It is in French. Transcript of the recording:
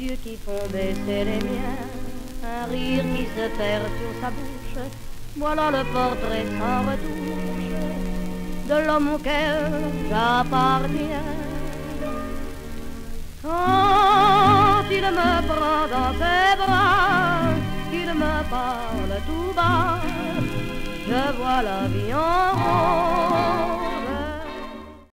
yeux qui font baisser les miens, un rire qui se perd sur sa bouche. Voilà le portrait sans retouche de l'homme auquel j'appartiens. Quand il me prend dans ses bras, qu'il me parle tout bas, je vois la vie en rose.